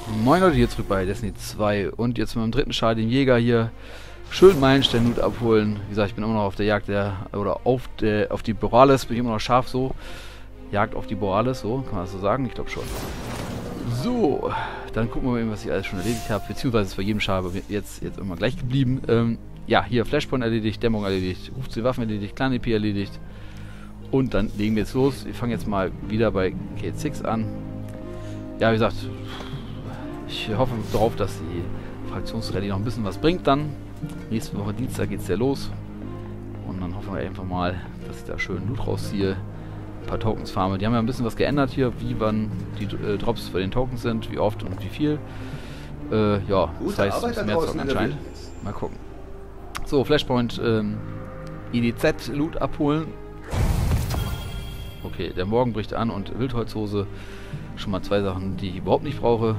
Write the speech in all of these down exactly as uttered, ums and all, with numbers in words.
Moin Leute, hier zurück bei Destiny zwei und jetzt mit dem dritten Schal den Jäger hier schön Meilenstein-Loot abholen. Wie gesagt, ich bin immer noch auf der Jagd der, oder auf der, auf die Borealis, bin ich immer noch scharf so. Jagd auf die Borealis, so, kann man das so sagen? Ich glaube schon. So, dann gucken wir mal, was ich alles schon erledigt habe, beziehungsweise ist bei jedem Schal jetzt, jetzt immer gleich geblieben. Ähm, ja, hier Flashpoint erledigt, Dämmerung erledigt, Ruf zu den Waffen erledigt, Clan E P erledigt. Und dann legen wir jetzt los. Wir fangen jetzt mal wieder bei K sechs an. Ja, wie gesagt, ich hoffe darauf, dass die Fraktionsrallye noch ein bisschen was bringt dann. Nächste Woche Dienstag geht es ja los. Und dann hoffen wir einfach mal, dass ich da schön Loot rausziehe. Ein paar Tokens farme. Die haben ja ein bisschen was geändert hier, wie wann die äh, Drops für den Tokens sind, wie oft und wie viel. Äh, ja, das heißt, es mehr zocken anscheinend. Mal gucken. So, Flashpoint ähm, E D Z Loot abholen. Okay, der Morgen bricht an und Wildholzhose. Schon mal zwei Sachen, die ich überhaupt nicht brauche.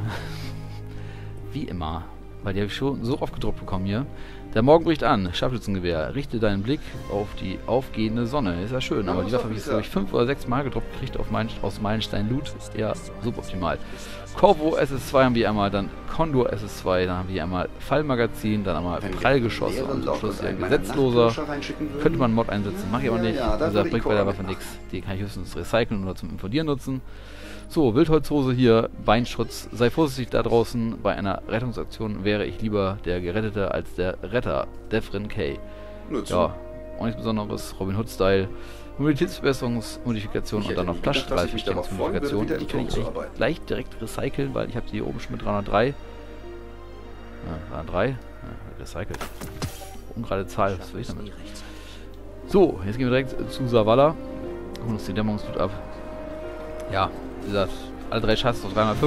Wie immer. Weil die habe ich schon so oft gedruckt bekommen hier. Der Morgen bricht an. Scharfschützengewehr. Richte deinen Blick auf die aufgehende Sonne. Ist ja schön, aber die Waffe habe ich jetzt, glaube ich, fünf oder sechs Mal gedruckt gekriegt auf mein, aus Meilenstein Loot. Ist eher suboptimal. Corvo S S zwei haben wir einmal, dann Condor S S zwei, dann haben wir einmal Fallmagazin, dann einmal Prallgeschosse und zum Schluss hier Gesetzloser. Könnte man einen Mod einsetzen, mache ich aber nicht. Dieser bringt bei der Waffe nichts. Die kann ich höchstens recyceln oder zum Implodieren nutzen. So, Wildholzhose hier, Beinschutz. Sei vorsichtig da draußen. Bei einer Rettungsaktion wäre ich lieber der Gerettete als der Retter. Devrin K. Ja, auch nichts Besonderes. Robin Hood-Style. Mobilitätsverbesserungsmodifikation und dann noch Platzstrahlverstärkungsmodifikation. Die kann ich gleich direkt recyceln, weil ich habe die hier oben schon mit dreihundertdrei. Ja, dreihundertdrei. Ja, recycelt. Ungerade Zahl, was will ich damit? So, jetzt gehen wir direkt zu Zavala. Holen uns die Dämmerungsloot ab. Ja, wie gesagt, alle drei Schatz auf dreihundertfünf.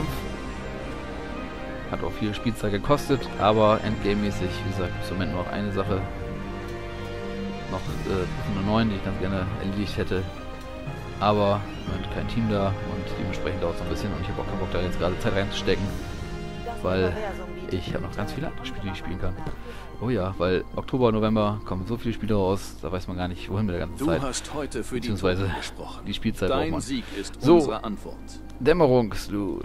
Hat auch viel Spielzeit gekostet, aber Endgame-mäßig, wie gesagt, im Moment nur noch eine Sache. Noch äh, neun, die ich ganz gerne erledigt hätte. Aber im Moment kein Team da und dementsprechend dauert es noch ein bisschen und ich habe auch keinen Bock da jetzt gerade Zeit reinzustecken. Weil ich habe noch ganz viele andere Spiele, die ich spielen kann. Oh ja, weil Oktober, November kommen so viele Spiele raus, da weiß man gar nicht, wohin mit der ganzen Zeit. Du hast heute für die Beziehungsweise die Spielzeit braucht man. Dein Sieg ist so, unsere Antwort. Dämmerungsloot.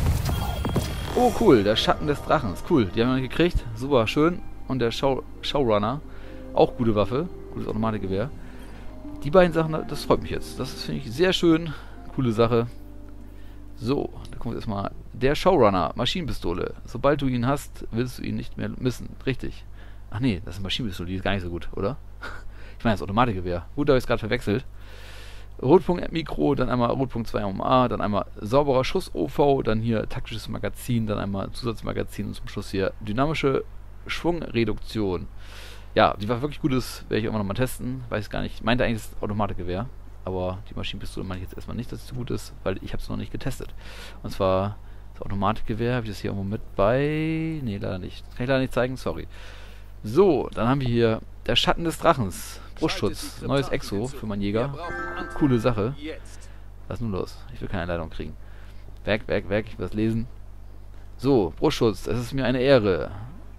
Oh cool, der Schatten des Drachens. Cool, die haben wir gekriegt. Super, schön. Und der Show Showrunner. Auch gute Waffe. Gutes Automatikgewehr. Die beiden Sachen, das freut mich jetzt. Das finde ich sehr schön. Coole Sache. So, da kommt jetzt mal der Showrunner, Maschinenpistole. Sobald du ihn hast, willst du ihn nicht mehr missen. Richtig. Ach nee, das ist eine Maschinenpistole, die ist gar nicht so gut, oder? Ich meine, das Automatikgewehr. Gut, da habe ich es gerade verwechselt. Rotpunkt Mikro, dann einmal Rotpunkt zwei M A, dann einmal sauberer Schuss O V, dann hier taktisches Magazin, dann einmal Zusatzmagazin und zum Schluss hier dynamische Schwungreduktion. Ja, die war wirklich gut, ist, werde ich immer noch mal testen. Weiß gar nicht, ich meinte eigentlich das Automatikgewehr, aber die Maschinenpistole meine ich jetzt erstmal nicht, dass es so gut ist, weil ich habe es noch nicht getestet. Und zwar das Automatikgewehr, habe ich das hier irgendwo mit bei? Ne, leider nicht. Das kann ich leider nicht zeigen, sorry. So, dann haben wir hier der Schatten des Drachens. Brustschutz, neues Exo für meinen Jäger. Coole Sache. Was ist nun los? Ich will keine Leitung kriegen. Weg, weg, weg, ich will das lesen. So, Brustschutz, es ist mir eine Ehre.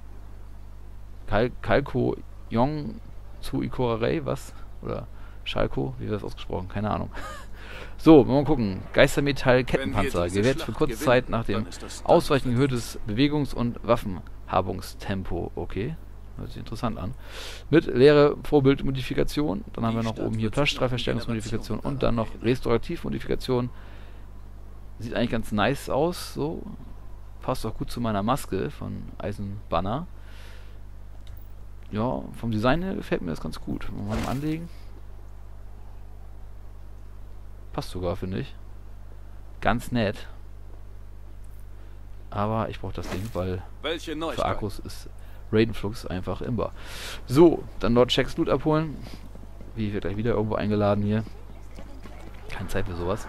Kal Kalko Yong zu Ikorarei, was? Oder Schalko, wie wird das ausgesprochen? Keine Ahnung. So, mal gucken. Geistermetall Kettenpanzer. Gewährt für kurze Zeit nach dem Ausweichen erhöhtes Bewegungs- und Waffenhabungstempo. Okay. Hört sich interessant an. Mit leere Vorbildmodifikation. Dann haben wir noch oben hier Platzstrahlverstärkungsmodifikation und dann noch Restaurativmodifikation. Sieht eigentlich ganz nice aus. So. Passt auch gut zu meiner Maske von Eisenbanner. Ja, vom Design her gefällt mir das ganz gut. Mal anlegen. Passt sogar, finde ich. Ganz nett. Aber ich brauche das Ding, weil für Akkus ist Raidenflux einfach imbar. So, dann dort Checks Loot abholen. Wie, ich werde gleich wieder irgendwo eingeladen hier. Keine Zeit für sowas.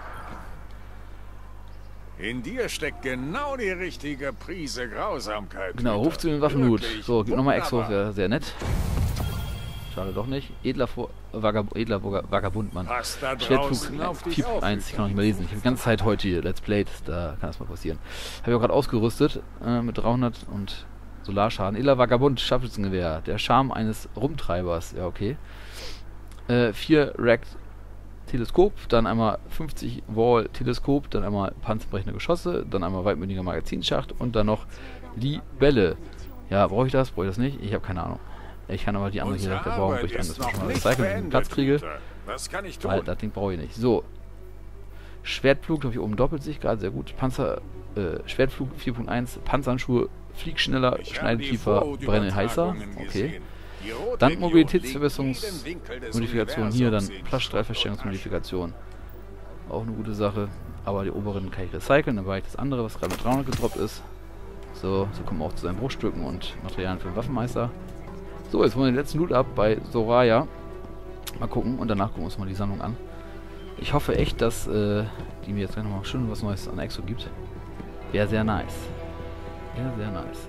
In dir steckt genau die richtige Prise Grausamkeit. Genau, ruf zu den Waffenloot. So, gib nochmal Exos, wäre sehr nett. Schade doch nicht. Edler, Vagab Edler Vagabund, Mann. Typ eins, ich kann noch nicht mehr lesen. Ich habe die ganze Zeit heute hier Let's Played, da kann das mal passieren. Habe ich auch gerade ausgerüstet äh, mit dreihundert und Solarschaden. Edler Vagabund, Scharfschützengewehr. Der Charme eines Rumtreibers. Ja, okay. Äh, vier Racked Teleskop, dann einmal fünfzig Wall Teleskop, dann einmal panzerbrechende Geschosse, dann einmal weitmündiger Magazinschacht und dann noch Libelle. Ja, brauche ich das? Brauche ich das nicht? Ich habe keine Ahnung. Ich kann aber die andere hier direkt brauchen, wo ich dann das schon mal recyceln, wenn ich einen Platz kriege. Was kann ich tun? Weil das Ding brauche ich nicht. So. Schwertflug, glaube ich, oben doppelt sich gerade sehr gut. Panzer, äh, Schwertflug vier Punkt eins, Panzerhandschuhe, flieg schneller, schneidet tiefer, brenne heißer. Okay. Dann Mobilitätsverbesserungsmodifikation hier, dann Platzstrahlverstärkungsmodifikation. Auch eine gute Sache. Aber die oberen kann ich recyceln, dann war ich das andere, was gerade mit dreihundert gedroppt ist. So, so kommen wir auch zu seinen Bruchstücken und Materialien für den Waffenmeister. So, jetzt holen wir den letzten Loot ab bei Soraya. Mal gucken und danach gucken wir uns mal die Sammlung an. Ich hoffe echt, dass äh, die mir jetzt gleich nochmal schön was Neues an Exo gibt. Wäre sehr nice. Wäre sehr nice.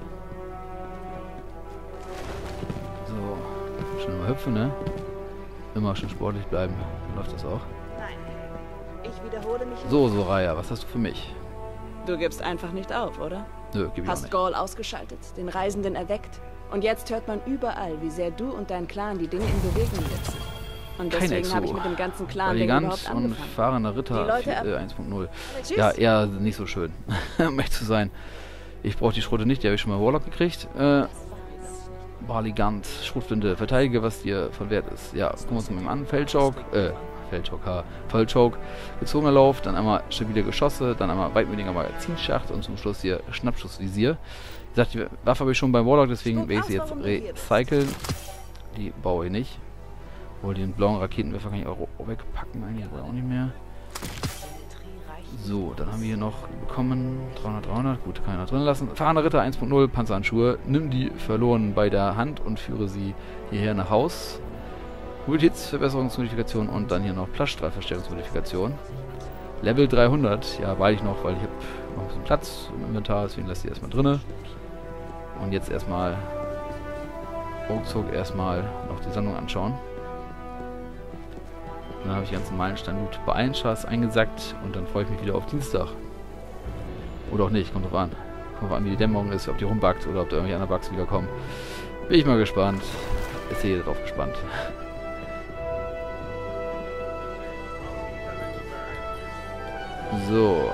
So, schön mal hüpfen, ne? Immer schön sportlich bleiben. Dann läuft das auch. Nein, ich wiederhole mich. So, Soraya, was hast du für mich? Du gibst einfach nicht auf, oder? Nö, gib ich auch Hast nicht. Gaul ausgeschaltet, den Reisenden erweckt. Und jetzt hört man überall, wie sehr du und dein Clan die Dinge in Bewegung setzen. Und Kein deswegen Exo. habe ich mit dem ganzen Clan Elegant überhaupt und angefangen. fahrender Ritter Die Leute ab- äh, eins Punkt null. Tschüss. Ja, eher nicht so schön, um echt zu sein. Ich brauche die Schrotte nicht, die habe ich schon mal Warlock gekriegt. Äh, Barligant, Schrotflinte, verteidige, was dir von Wert ist. Ja, gucken wir uns mal an. Feldchoke, äh, Feldchoke, ha, Feldchoke, gezogener Lauf, dann einmal stabile Geschosse, dann einmal weitmündiger Magazinschacht und zum Schluss hier Schnappschussvisier. Wie gesagt, die Waffe habe ich schon beim Warlock, deswegen werde ich sie jetzt recyceln. Die baue ich nicht. Obwohl, den blauen Raketenwerfer kann ich auch wegpacken, eigentlich aber auch nicht mehr. So, dann haben wir hier noch bekommen dreihundert, dreihundert, gut, kann ich noch drin lassen. Fahrender Ritter eins Punkt null, Panzerhandschuhe, nimm die verloren bei der Hand und führe sie hierher nach Haus. Mobilitätsverbesserungsmodifikation und dann hier noch Platzstrahlverstärkungsmodifikation. Level dreihundert, ja, weil ich noch, weil ich habe noch ein bisschen Platz im Inventar, deswegen lasse ich erstmal drinne. Und jetzt erstmal ruckzuck erstmal noch die Sammlung anschauen. Und dann habe ich die ganzen Meilenstein-Loot bei allen Chars eingesackt und dann freue ich mich wieder auf Dienstag. Oder auch nicht, kommt drauf an. Kommt drauf an, wie die Dämmerung ist, ob die rumbuggt oder ob da irgendwelche anderen Bugs wiederkommen. Bin ich mal gespannt. Ist hier drauf gespannt. So.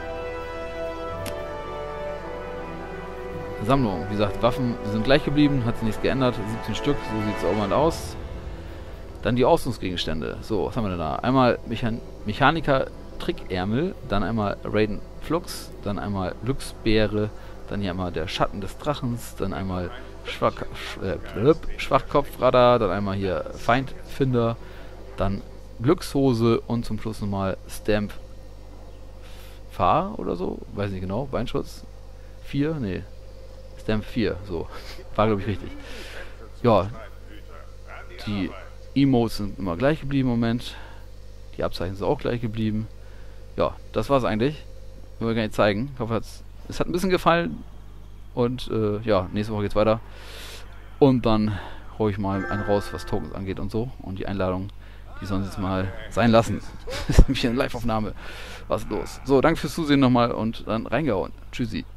Sammlung. Wie gesagt, Waffen sind gleich geblieben, hat sich nichts geändert. siebzehn Stück, so sieht es auch mal aus. Dann die Ausrüstungsgegenstände. So, was haben wir denn da? Einmal Mechan Mechaniker Trickärmel, dann einmal Raiden Flux, dann einmal Glücksbeere, dann hier einmal der Schatten des Drachens, dann einmal Schwach Sch äh, Schwachkopfradar, dann einmal hier Feindfinder, dann Glückshose und zum Schluss nochmal Stamp Fahr oder so, weiß nicht genau, Beinschutz vier, nee, Stamp vier, so, war glaube ich richtig. Ja, die Emotes sind immer gleich geblieben im Moment, die Abzeichen sind auch gleich geblieben. Ja, das war's eigentlich, wollen wir gar nicht zeigen. Ich hoffe, es hat ein bisschen gefallen und äh, ja, nächste Woche geht's weiter. Und dann hole ich mal einen raus, was Tokens angeht und so. Und die Einladung, die sollen sie jetzt mal sein lassen. Das ist nämlich eine Live-Aufnahme. Was ist los? So, danke fürs Zusehen nochmal und dann reingehauen. Tschüssi.